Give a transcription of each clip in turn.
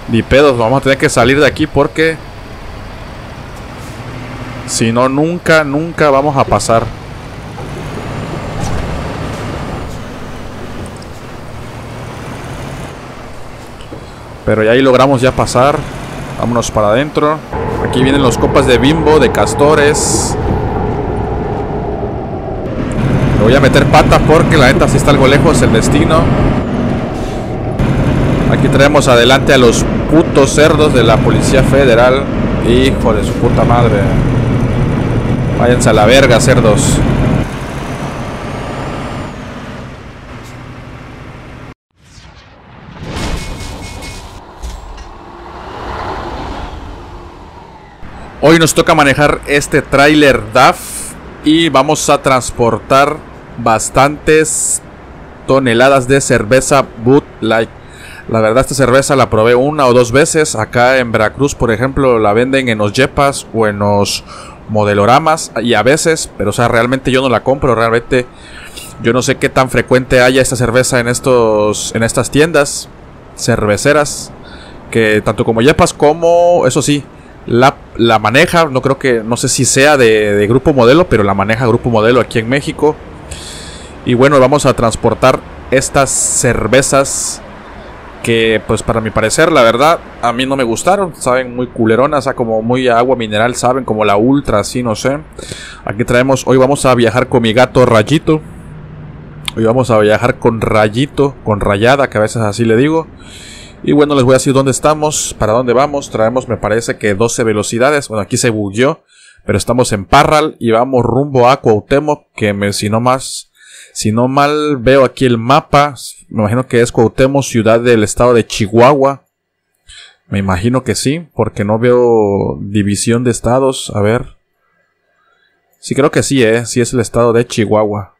Ni pedos, vamos a tener que salir de aquí porque si no, nunca vamos a pasar. Pero ya ahí logramos ya pasar. Vámonos para adentro. Aquí vienen los copas de Bimbo, de Castores. Me voy a meter pata porque la neta sí está algo lejos el destino. Aquí traemos adelante a los putos cerdos de la Policía Federal. Hijo de su puta madre. Váyanse a la verga, cerdos. Hoy nos toca manejar este tráiler DAF y vamos a transportar bastantes toneladas de cerveza Bud Light. La verdad, esta cerveza la probé 1 o 2 veces. Acá en Veracruz, por ejemplo, la venden en los Yepas o en los Modeloramas. Y a veces, pero o sea, realmente yo no la compro. Realmente yo no sé qué tan frecuente haya esta cerveza en estas tiendas cerveceras. Que tanto como Yepas como, eso sí, la maneja, no sé si sea de Grupo Modelo, pero la maneja Grupo Modelo aquí en México. Y bueno, vamos a transportar estas cervezas que pues para mi parecer, la verdad, a mí no me gustaron. Saben muy culeronas, o sea, como muy agua mineral, saben, como la Ultra, así, no sé. Aquí traemos, hoy vamos a viajar con mi gato Rayito. Hoy vamos a viajar con Rayito, con Rayada, que a veces así le digo. Y bueno, les voy a decir dónde estamos, para dónde vamos. Traemos, me parece que 12 velocidades. Bueno, aquí se bugueó, pero estamos en Parral y vamos rumbo a Cuauhtémoc, que si no mal veo aquí el mapa, me imagino que es Cuauhtémoc, ciudad del estado de Chihuahua. Me imagino que sí, porque no veo división de estados. A ver. Sí, creo que sí, sí es el estado de Chihuahua.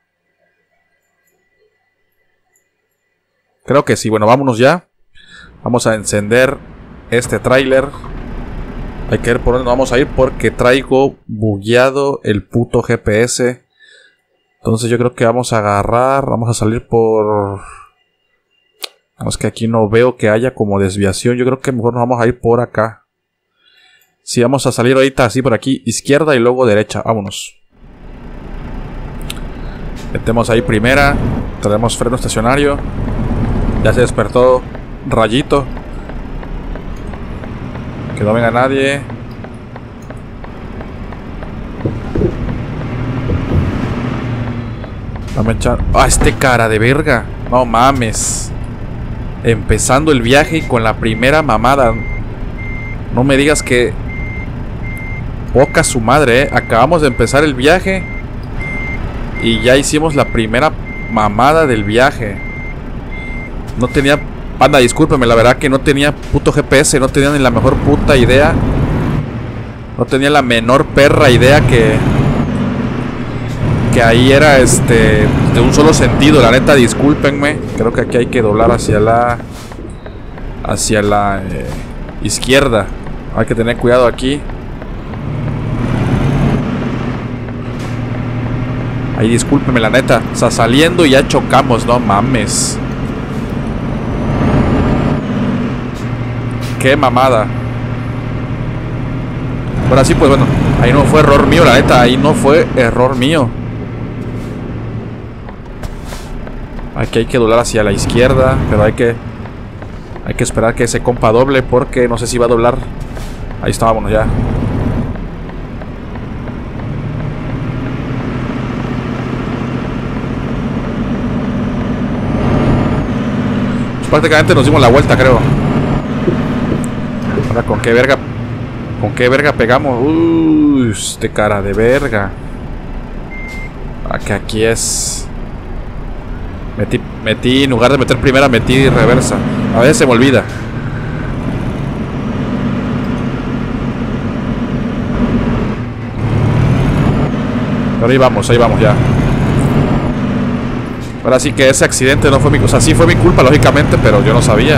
Creo que sí. Bueno, vámonos ya. Vamos a encender este tráiler. Hay que ver por dónde vamos a ir porque traigo bugueado el puto GPS. Entonces yo creo que vamos a agarrar, vamos a salir por... Es que aquí no veo que haya como desviación. Yo creo que mejor nos vamos a ir por acá. Sí, vamos a salir ahorita así por aquí, izquierda y luego derecha. Vámonos. Metemos ahí primera. Traemos freno estacionario. Ya se despertó Rayito. Que no venga nadie. Dame echar. ¡Ah, este cara de verga! No mames. Empezando el viaje y con la primera mamada. No me digas que... Poca su madre, Acabamos de empezar el viaje y ya hicimos la primera mamada del viaje. No tenía... Panda, discúlpeme, la verdad que no tenía puto GPS. No tenía ni la mejor puta idea. No tenía la menor perra idea que ahí era de un solo sentido. La neta, discúlpenme. Creo que aquí hay que doblar hacia la izquierda. Hay que tener cuidado aquí. Ahí discúlpenme, la neta. O sea, saliendo y ya chocamos, no mames. Qué mamada. Ahora sí, pues bueno, ahí no fue error mío, la neta. Ahí no fue error mío. Aquí hay que doblar hacia la izquierda, pero hay que esperar que ese compa doble porque no sé si va a doblar. Ahí está, vámonos ya. Pues prácticamente nos dimos la vuelta, creo. Ahora, ¿con qué verga pegamos? Uy, este cara de verga. Que aquí es... Metí, en lugar de meter primera, metí reversa. A veces se me olvida. Pero ahí vamos ya. Ahora sí que ese accidente no fue mi... O sea, sí fue mi culpa, lógicamente, pero yo no sabía.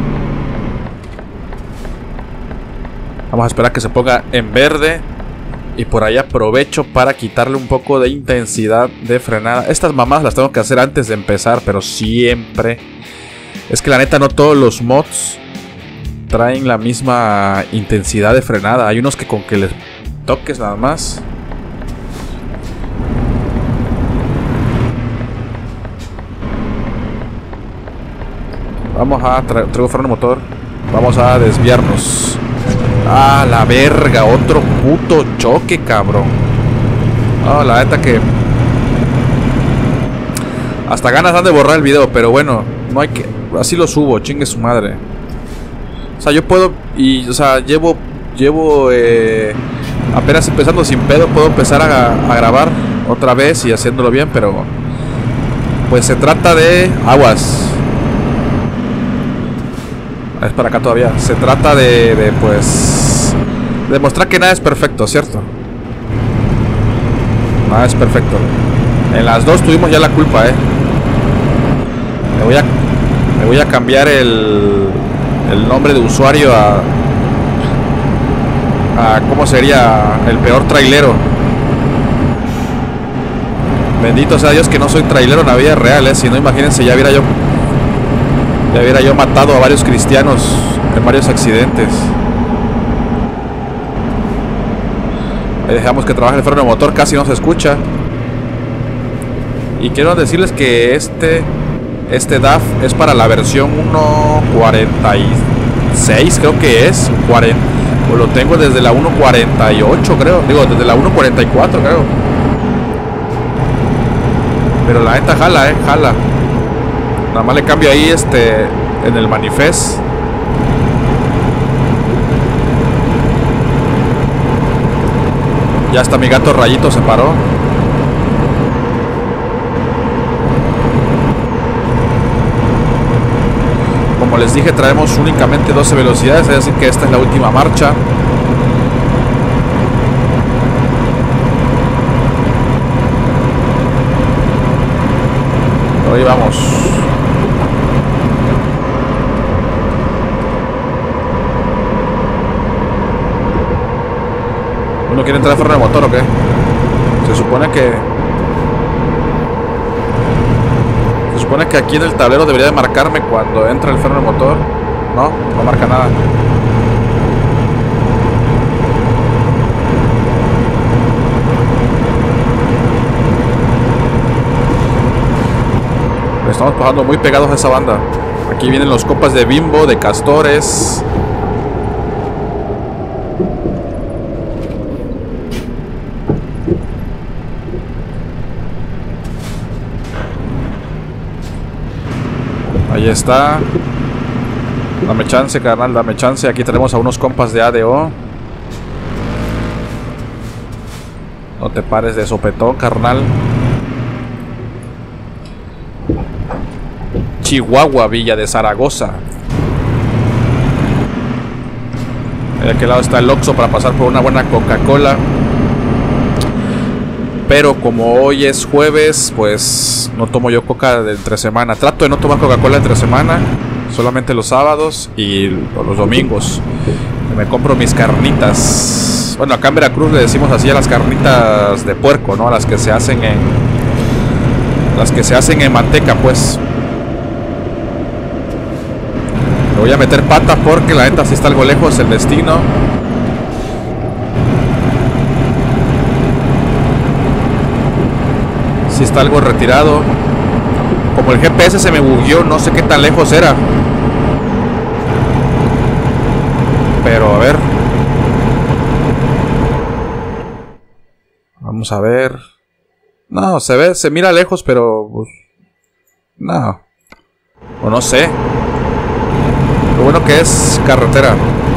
Vamos a esperar que se ponga en verde. Y por ahí aprovecho para quitarle un poco de intensidad de frenada. Estas mamadas las tengo que hacer antes de empezar, pero siempre. Es que la neta no todos los mods traen la misma intensidad de frenada. Hay unos que con que les toques nada más. Vamos a traigo freno motor. Vamos a desviarnos. Ah, la verga, otro puto choque, cabrón. Ah, la neta que hasta ganas dan de borrar el video, pero bueno, no hay que, así lo subo, chingue su madre. O sea, yo puedo y, o sea, llevo apenas empezando sin pedo, puedo empezar a grabar otra vez y haciéndolo bien, pero pues se trata de aguas. Es para acá todavía. Se trata de pues demostrar que nada es perfecto, ¿cierto? Nada es perfecto. En las dos tuvimos ya la culpa, Me voy a cambiar el nombre de usuario a ¿cómo sería? El peor trailero. Bendito sea Dios que no soy trailero en la vida real, si no, imagínense, ya hubiera yo matado a varios cristianos en varios accidentes. Ahí dejamos que trabaje el freno de motor, casi no se escucha. Y quiero decirles que este DAF es para la versión 1.46, creo que es. O lo tengo desde la 1.48, creo. Digo, desde la 1.44, creo. Pero la neta jala, jala. Nada más le cambio ahí en el manifest. Ya hasta mi gato Rayito se paró. Como les dije, traemos únicamente 12 velocidades, es decir que esta es la última marcha. Ahí vamos. ¿Uno quiere entrar a freno de motor o qué? Se supone que aquí en el tablero debería de marcarme cuando entra el freno de motor. No, no marca nada. Estamos pasando muy pegados a esa banda. Aquí vienen los copas de Bimbo, de Castores. Ahí está. Dame chance, carnal, dame chance. Aquí tenemos a unos compas de ADO. No te pares de sopetón, carnal. Chihuahua, Villa de Zaragoza. De aquel lado está el Oxxo para pasar por una buena Coca-Cola. Pero como hoy es jueves, pues no tomo yo coca de entre semana. Trato de no tomar Coca-Cola entre semana, solamente los sábados y los domingos. Me compro mis carnitas. Bueno, acá en Veracruz le decimos así a las carnitas de puerco, ¿no? Las que se hacen en manteca, pues. Me voy a meter pata porque la neta sí está algo lejos el destino. Sí está algo retirado. Como el GPS se me bugueó, no sé qué tan lejos era. Pero a ver. Vamos a ver. No, se mira lejos, pero pues, no. O no sé. Lo bueno que es carretera.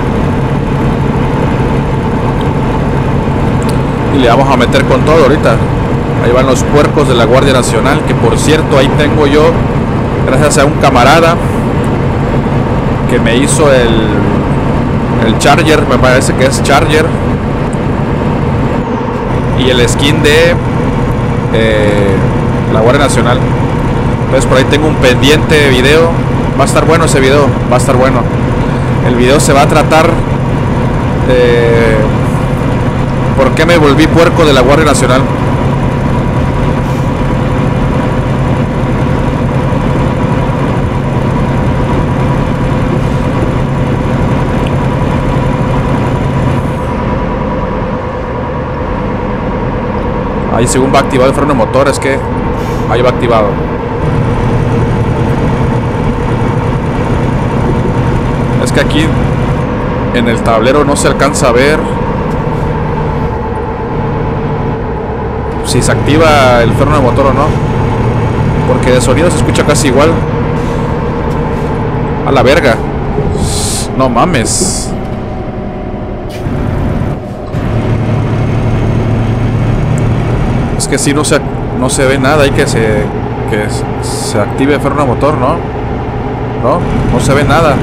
Y le vamos a meter con todo ahorita. Ahí van los puercos de la Guardia Nacional, que por cierto ahí tengo yo, gracias a un camarada que me hizo el Charger, me parece que es Charger, y el skin de la Guardia Nacional. Entonces por ahí tengo un pendiente video. Va a estar bueno ese video, va a estar bueno. El video se va a tratar ¿Por qué me volví puerco de la Guardia Nacional? Ahí según va activado el freno de motor, es que ahí va activado. Es que aquí en el tablero no se alcanza a ver si se activa el freno de motor o no, porque de sonido se escucha casi igual. A la verga. No mames. Es que si no se ve nada. Hay que se active el freno de motor, ¿no? No se ve nada.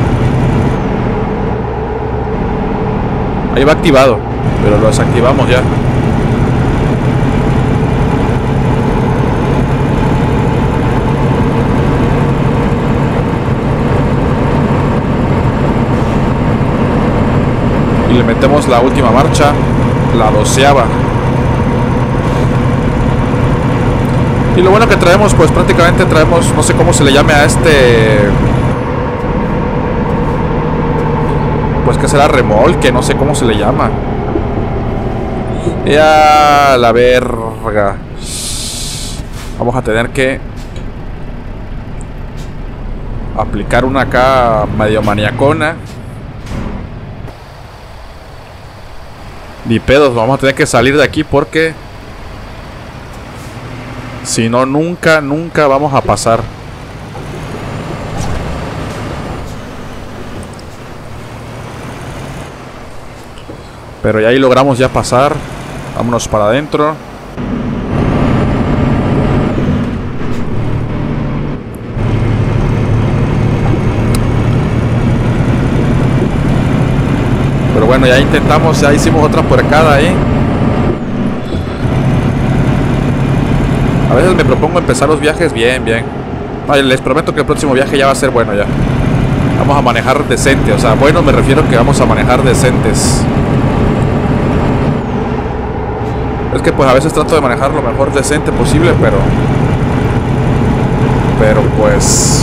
Ahí va activado, pero lo desactivamos ya. Y le metemos la última marcha, la 12ª. Y lo bueno que traemos, pues prácticamente traemos, no sé cómo se le llame a este, pues que será remolque, no sé cómo se le llama. Ya la verga. Vamos a tener que aplicar una acá medio maniacona. Ni pedos, vamos a tener que salir de aquí porque si no, nunca vamos a pasar. Pero ya ahí logramos ya pasar. Vámonos para adentro. Pero bueno, ya intentamos, ya hicimos otra puercada ahí. A veces me propongo empezar los viajes bien. No, les prometo que el próximo viaje ya va a ser bueno ya. Vamos a manejar decente, o sea, bueno me refiero que vamos a manejar decentes. Es que pues a veces trato de manejar lo mejor decente posible, pero pues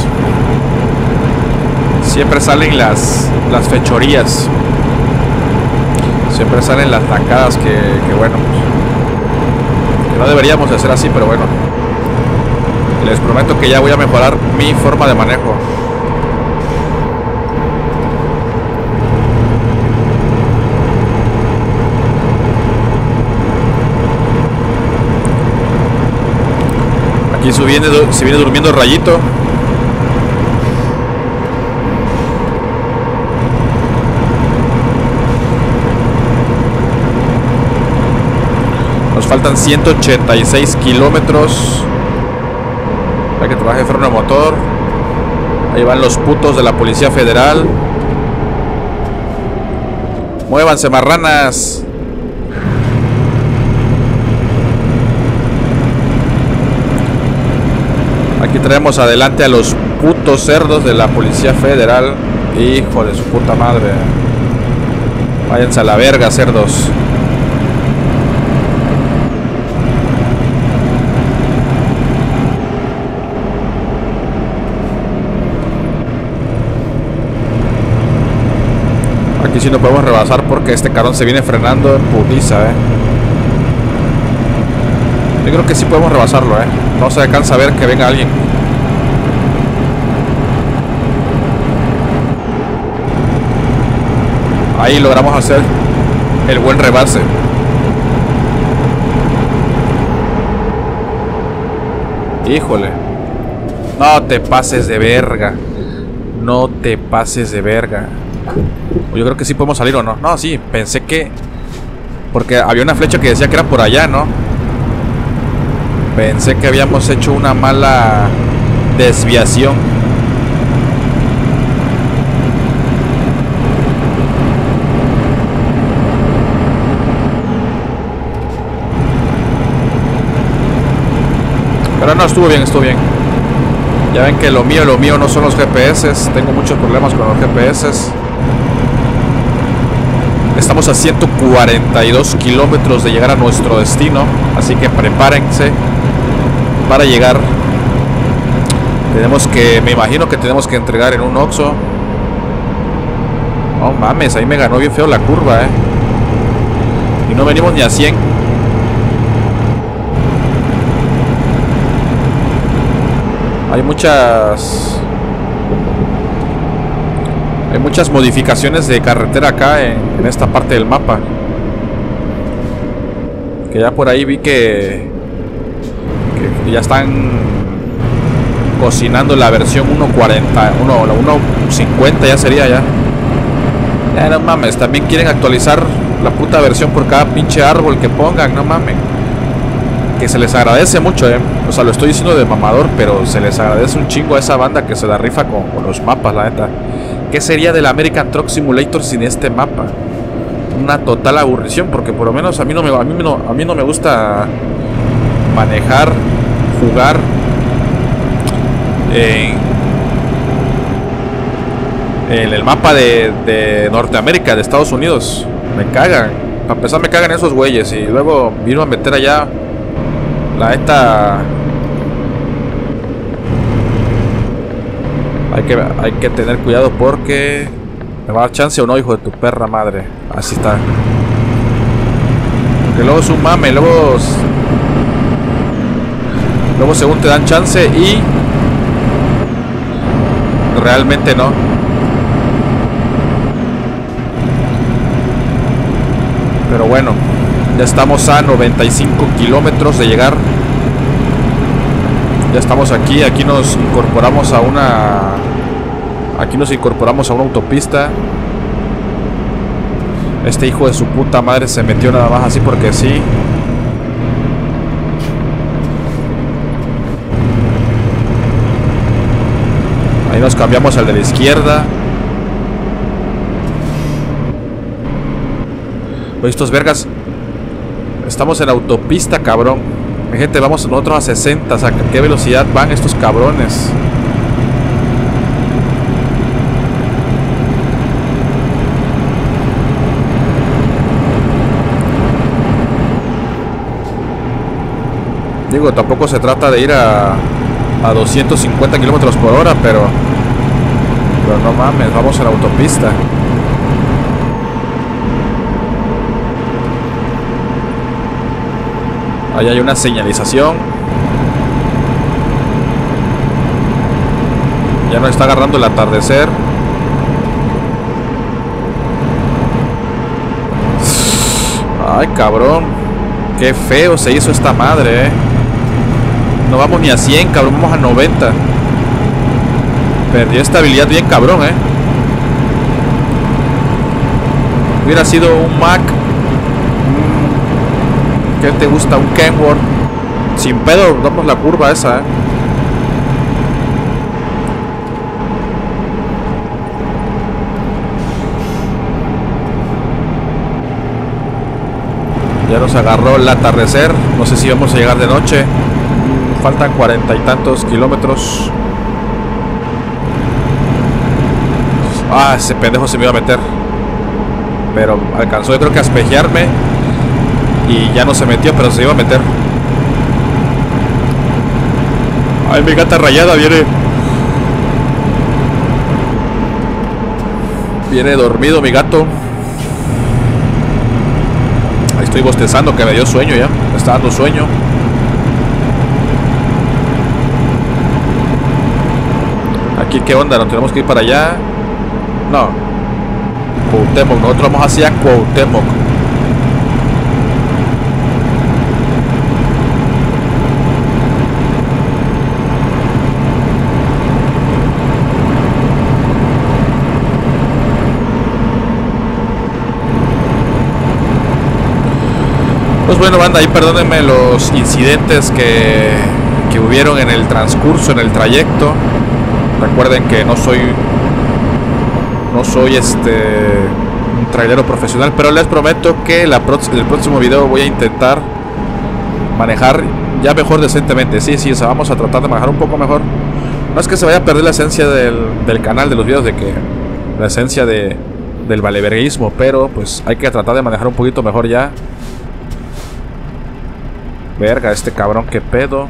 siempre salen las fechorías. Siempre salen las tacadas que bueno, pues, que no deberíamos de hacer así, pero bueno. Les prometo que ya voy a mejorar mi forma de manejo. Aquí se viene durmiendo Rayito. Nos faltan 186 kilómetros. Para que trabaje el freno de motor. Ahí van los putos de la Policía Federal. Muévanse, marranas. Aquí traemos adelante a los putos cerdos de la Policía Federal. Hijo de su puta madre. Váyanse a la verga, cerdos. Aquí sí no podemos rebasar porque este carón se viene frenando en putiza, Yo creo que sí podemos rebasarlo, No se alcanza a ver que venga alguien. Ahí logramos hacer el buen rebase. Híjole. No te pases de verga. No te pases de verga. Yo creo que sí podemos salir o no. No, sí, pensé que... porque había una flecha que decía que era por allá, ¿no? Pensé que habíamos hecho una mala desviación. Pero no, estuvo bien, estuvo bien. Ya ven que lo mío no son los GPS. Tengo muchos problemas con los GPS. Estamos a 142 kilómetros de llegar a nuestro destino, así que prepárense para llegar. Me imagino que tenemos que entregar en un Oxxo. No mames, ahí me ganó bien feo la curva, y no venimos ni a 100. Hay muchas modificaciones de carretera acá en esta parte del mapa. Que ya por ahí vi que ya están cocinando la versión 1.40, la 1.50 ya sería ya. Ya no mames, también quieren actualizar la puta versión por cada pinche árbol que pongan, no mames. Que se les agradece mucho, o sea, lo estoy diciendo de mamador, pero se les agradece un chingo a esa banda que se la rifa con los mapas, la neta. ¿Qué sería del American Truck Simulator sin este mapa? Una total aburrición, porque por lo menos a mí no me gusta manejar, jugar en el mapa de Norteamérica, de Estados Unidos. Me cagan. Para empezar me cagan esos güeyes. Y luego vino a meter allá la neta. Hay que tener cuidado porque me va a dar chance o no, hijo de tu perra madre. Así está. Porque luego es un mame, luego según te dan chance y realmente no. Pero bueno, ya estamos a 95 kilómetros de llegar. Ya estamos aquí. Aquí nos incorporamos a una autopista. Este hijo de su puta madre se metió nada más así porque sí. Ahí nos cambiamos al de la izquierda. Oye, estos vergas. Estamos en autopista, cabrón. Mi gente, vamos nosotros a 60. O sea, ¿a qué velocidad van estos cabrones? Digo, tampoco se trata de ir a 250 kilómetros por hora, pero no mames, vamos a la autopista. Ahí hay una señalización. Ya nos está agarrando el atardecer. Ay, cabrón. Qué feo se hizo esta madre, No vamos ni a 100, cabrón, vamos a 90. Perdió estabilidad bien cabrón, Hubiera sido un Mac. ¿Qué te gusta? Un Kenworth. Sin pedo, damos la curva esa, Ya nos agarró el atardecer. No sé si vamos a llegar de noche. Faltan 40 y tantos kilómetros. Ah, ese pendejo se me iba a meter. Pero alcanzó, yo creo que a espejearme. Y ya no se metió, pero se iba a meter. Ay, mi gata rayada viene. Viene dormido mi gato. Ahí estoy bostezando, que me dio sueño ya. Me está dando sueño. Aquí, ¿qué onda? ¿Nos tenemos que ir para allá? No. Cuauhtémoc, nosotros vamos hacia Cuauhtémoc. Pues bueno, banda, ahí perdónenme los incidentes que hubieron en el transcurso, en el trayecto. Recuerden que no soy un trailero profesional, pero les prometo que el próximo video voy a intentar manejar ya mejor decentemente. Sí, o sea, vamos a tratar de manejar un poco mejor. No es que se vaya a perder la esencia del canal, de los videos, de que la esencia de del valeverguismo, pero pues hay que tratar de manejar un poquito mejor ya. Verga, este cabrón, qué pedo.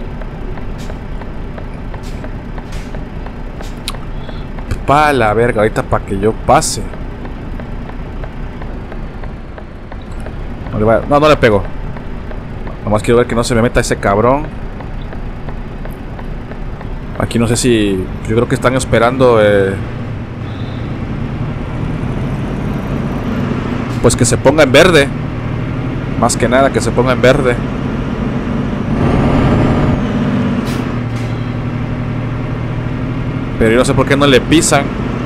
Pa' la verga, ahorita para que yo pase. No le pego. Nomás quiero ver que no se me meta ese cabrón. Aquí no sé si... Yo creo que están esperando pues que se ponga en verde. Más que nada que se ponga en verde. Pero yo no sé por qué no le pisan.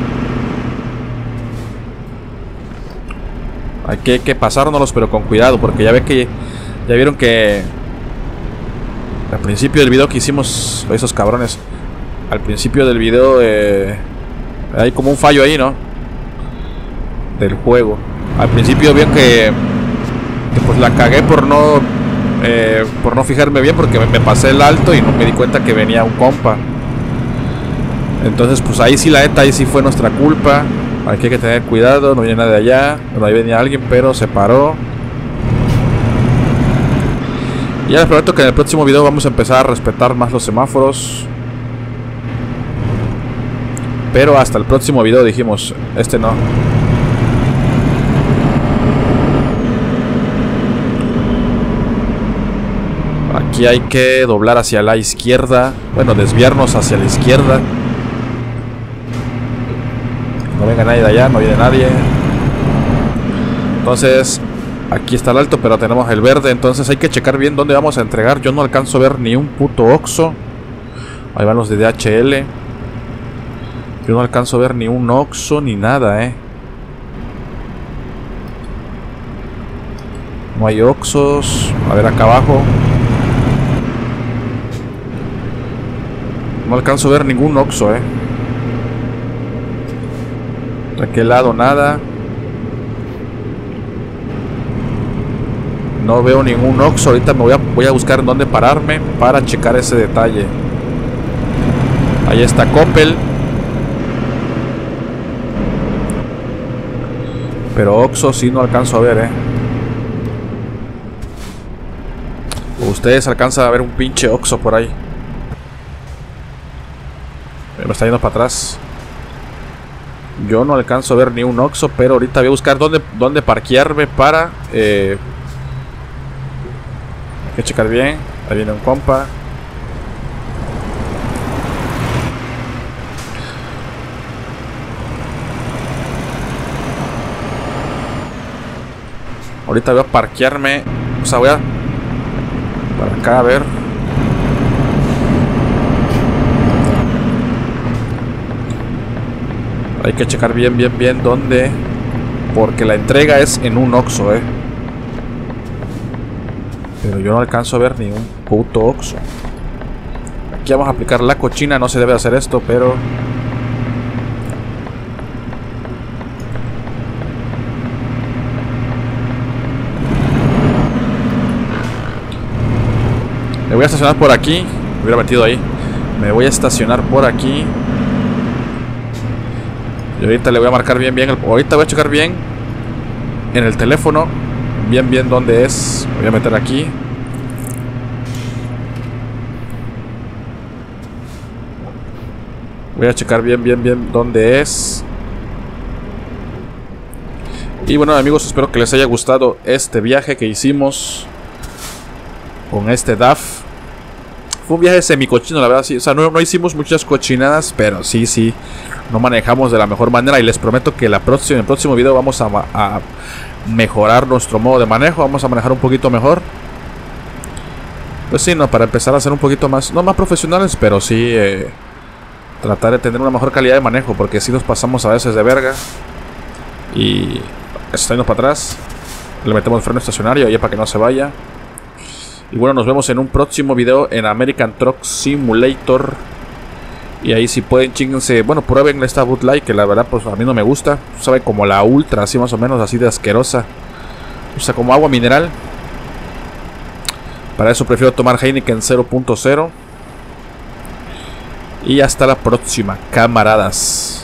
Hay que pasárnoslos, pero con cuidado, porque ya vieron que al principio del video que hicimos, esos cabrones, al principio del video hay como un fallo ahí, ¿no? Del juego. Al principio vieron que pues la cagué por no fijarme bien, porque me pasé el alto y no me di cuenta que venía un compa. Entonces pues ahí sí, la neta, ahí sí fue nuestra culpa. Aquí hay que tener cuidado, no viene nadie de allá. Bueno, ahí venía alguien, pero se paró. Y ya les prometo que en el próximo video vamos a empezar a respetar más los semáforos. Pero hasta el próximo video dijimos, este no. Aquí hay que doblar hacia la izquierda. Bueno, desviarnos hacia la izquierda. No venga nadie de allá, no viene nadie. Entonces, aquí está el alto, pero tenemos el verde. Entonces hay que checar bien dónde vamos a entregar. Yo no alcanzo a ver ni un puto Oxxo. Ahí van los de DHL. Yo no alcanzo a ver ni un Oxxo ni nada, No hay Oxxos. A ver acá abajo. No alcanzo a ver ningún Oxxo, ¿De aquel lado nada? No veo ningún Oxxo. Ahorita voy a buscar en dónde pararme para checar ese detalle. Ahí está Coppel. Pero Oxxo sí no alcanzo a ver, Ustedes alcanzan a ver un pinche Oxxo por ahí. Me está yendo para atrás. Yo no alcanzo a ver ni un Oxxo, pero ahorita voy a buscar dónde parquearme para... hay que checar bien. Ahí viene un compa. Ahorita voy a parquearme. O sea, voy a... Para acá, a ver. Hay que checar bien dónde. Porque la entrega es en un Oxxo, Pero yo no alcanzo a ver ni un puto Oxxo. Aquí vamos a aplicar la cochina. No se debe hacer esto, pero... Me voy a estacionar por aquí. Me hubiera metido ahí. Me voy a estacionar por aquí. Y ahorita le voy a marcar bien. Ahorita voy a checar bien en el teléfono. Bien dónde es. Me voy a meter aquí. Voy a checar bien dónde es. Y bueno, amigos, espero que les haya gustado este viaje que hicimos con este DAF. Fue un viaje semicochino, la verdad, sí. O sea, no hicimos muchas cochinadas, pero sí, no manejamos de la mejor manera. Y les prometo que en el próximo video vamos a mejorar nuestro modo de manejo. Vamos a manejar un poquito mejor. Pues sí, no, para empezar a ser un poquito más, no más profesionales, pero sí tratar de tener una mejor calidad de manejo. Porque si nos pasamos a veces de verga. Y está yendo para atrás. Le metemos el freno estacionario ahí para que no se vaya. Y bueno, nos vemos en un próximo video en American Truck Simulator. Y ahí si pueden, chinguense. Bueno, prueben esta Bud Light, que la verdad pues a mí no me gusta. Sabe como la Ultra, así más o menos, así de asquerosa. O sea, como agua mineral. Para eso prefiero tomar Heineken 0.0. Y hasta la próxima, camaradas.